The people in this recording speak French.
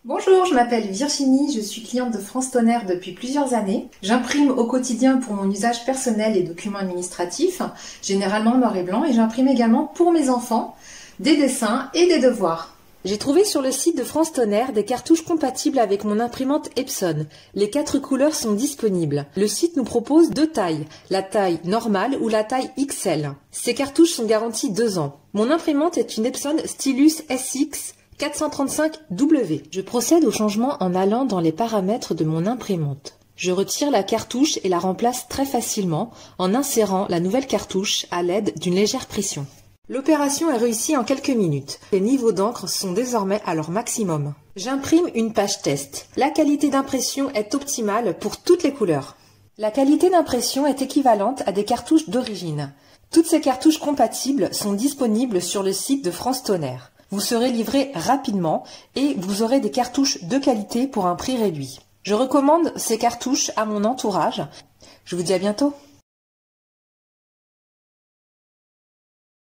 Bonjour, je m'appelle Virginie, je suis cliente de France Tonnerre depuis plusieurs années. J'imprime au quotidien pour mon usage personnel et documents administratifs, généralement noir et blanc, et j'imprime également pour mes enfants des dessins et des devoirs. J'ai trouvé sur le site de France Tonnerre des cartouches compatibles avec mon imprimante Epson. Les 4 couleurs sont disponibles. Le site nous propose 2 tailles, la taille normale ou la taille XL. Ces cartouches sont garanties 2 ans. Mon imprimante est une Epson Stylus SX 435W. Je procède au changement en allant dans les paramètres de mon imprimante. Je retire la cartouche et la remplace très facilement en insérant la nouvelle cartouche à l'aide d'une légère pression. L'opération est réussie en quelques minutes. Les niveaux d'encre sont désormais à leur maximum. J'imprime une page test. La qualité d'impression est optimale pour toutes les couleurs. La qualité d'impression est équivalente à des cartouches d'origine. Toutes ces cartouches compatibles sont disponibles sur le site de France Tonnerre. Vous serez livré rapidement et vous aurez des cartouches de qualité pour un prix réduit. Je recommande ces cartouches à mon entourage. Je vous dis à bientôt.